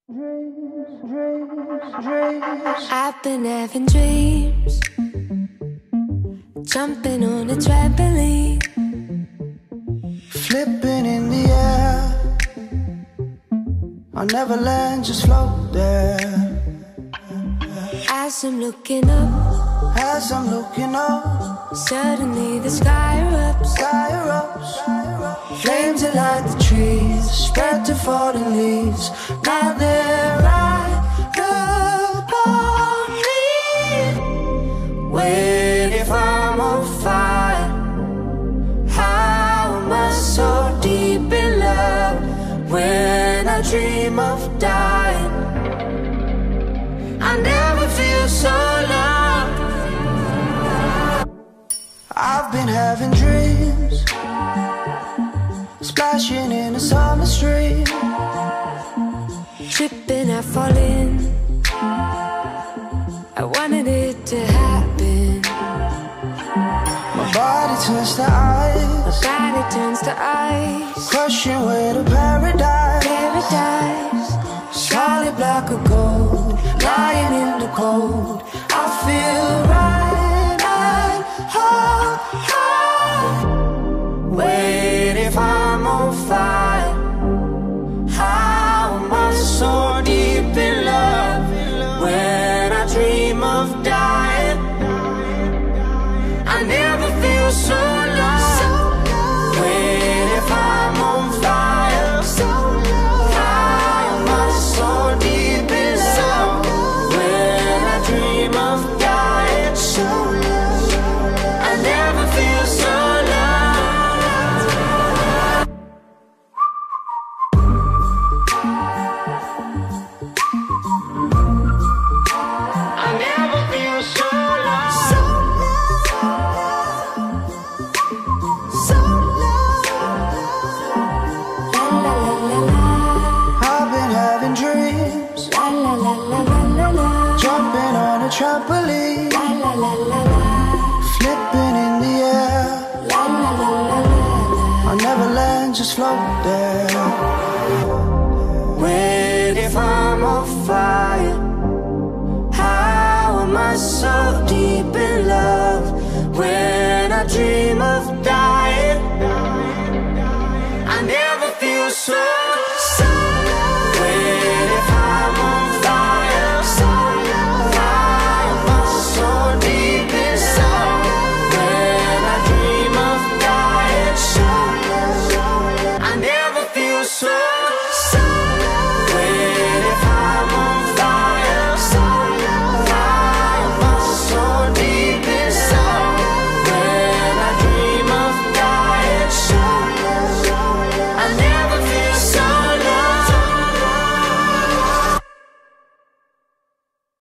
I've been having dreams, jumping on a trampoline, flipping in the air. I'll never land, just float there. As I'm looking up, suddenly the sky erupts. Flames that light the trees, spread to falling leaves. Now they're right upon me. Wait, if I'm on fire, how am I so deep in love? When I dream of dying, I never feel so loved. I've been having dreams, splashing in a summer stream, tripping, I fall in. I wanted it to happen. My body turns to ice, My body turns to ice. crushing way to paradise. Solid block of gold, lying in the cold. I feel right at home. Wait, if I'm on fire, how am I so deep in love? When I dream of dying, I never feel so lost. Wait, if I'm on fire, how am I so deep in love? When I dream of dying, I never feel so loved. I never feel so loved. La la la la I've been having dreams, la la la la la la la jumping on a trampoline, la la la la la flipping in the air. la la la la la. I'll never land, just float there. Wait, if I'm on fire, how am I so deep in love? When I dream of dying, I never feel so. Wait, if I'm on fire, how am I so deep in love? When I dream of dying, I never feel so.